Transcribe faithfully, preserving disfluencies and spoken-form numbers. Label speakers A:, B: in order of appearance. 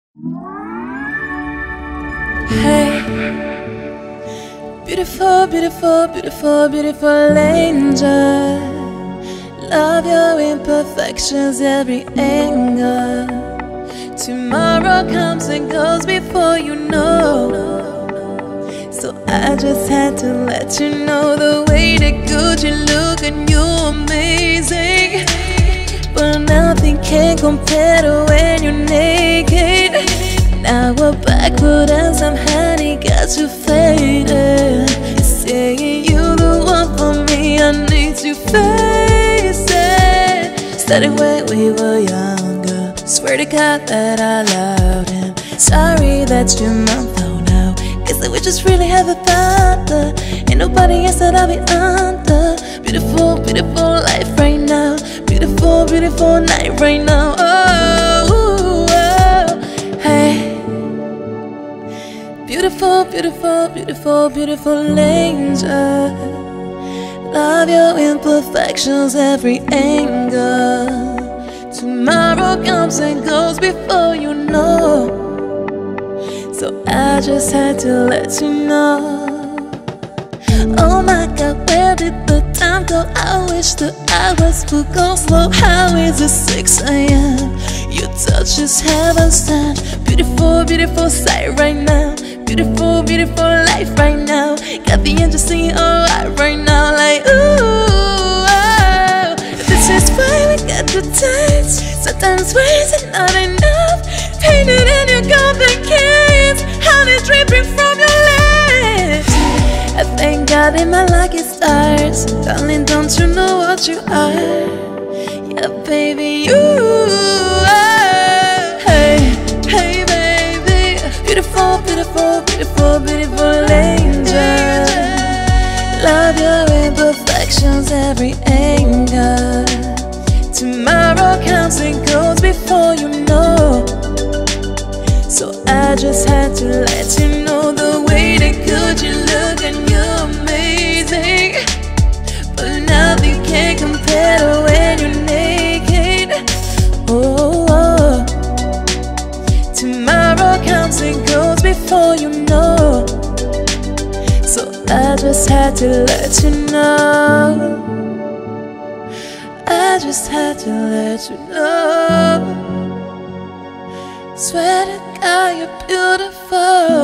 A: Hey, beautiful, beautiful, beautiful, beautiful angel. Love your imperfections, every angle. Tomorrow comes and goes before you know. So I just had to let you know the way that good you look and you're amazing. But nothing can compare to when you're naked. Now we're Backwood and some Henny got you faded. You're saying you're the one for me, I need to face it. Started when we were younger, swear to God that I loved him. Sorry that your mom found out, guess that we just really have a father. Ain't nobody else that I'll be under. Beautiful, beautiful life right now. Beautiful, beautiful night right now. Oh, oh, hey. Beautiful, beautiful, beautiful, beautiful angel. Love your imperfections, every angle. Tomorrow comes and goes before you know. So I just had to let you know. Oh my God, where did the time go? I wish the hours would go slow. How is it six A M? Your touch is heaven sent. Beautiful, beautiful sight right now. Beautiful, beautiful life right now. Got the angels singing alright right now. Like ooh, oh. This is why we got the touch. Sometimes words are not enough. Painted in your golden kiss, honey dripping from your lips. I thank God in my lucky stars. Darling, don't you know what you are? Yeah, baby, you are. Hey, hey, baby. Beautiful, beautiful, beautiful, beautiful angel. Love your imperfections, every angle. Tomorrow comes and goes before you know. So I just had to let you know the way that good you look and you're amazing. But nothing can compare to when you're naked. Oh, oh. Tomorrow comes and goes before you know. So I just had to let you know. I just had to let you know. Swear to God, you're beautiful.